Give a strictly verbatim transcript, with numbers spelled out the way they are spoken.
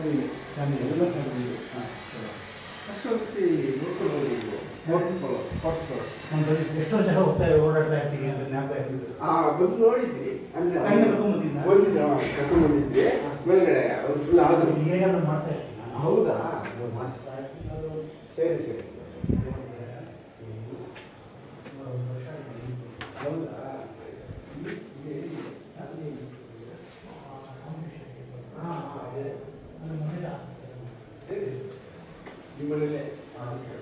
Family family ಎಲ್ಲ family. ಹಾಂ ಅಷ್ಟು ವಸತಿ ನೋಡ್ಕೊಂಡು ಹೋಗಿ ಫೋರ್ತ್ ಫ್ಲೋರ್ ಫೋರ್ತ್ ಫ್ಲೋರ್. ಒಂದು ಎಷ್ಟೊಂದು ಜನ ಹೋಗ್ತಾರೆ ಓಡಾಡ್ತಾ ಇರ್ತೀವಿ ಅಂತ ಜ್ಞಾಪಕ ಇರ್ತಿದ್ರು. ಹಾಂ ಬಂದು ನೋಡಿದ್ವಿ ಅಂದರೆ ಕಣ್ಣು ಕರ್ಕೊಂಡ್ಬಂದಿದ್ದ ಬಂದಿದ್ದೆ ಕರ್ಕೊಂಡ್ಬಂದಿದ್ವಿ ಮೇಲ್ಗಡೆ ಅವ್ರು ಫುಲ್ ಆದರು. ಏನಾದ್ರು ಮಾಡ್ತಾ ಇರ್ತೀನಿ ನಾನು. ಹೌದಾ ಸರಿ ಸರಿ ಸರಿ ಹೌದಾ ಸರಿ ಹಾಂ ಅದೇ ಸರಿ ಸರಿ ನಿಮ್ಮನೇಲೆ ನಮಸ್ಕಾರ.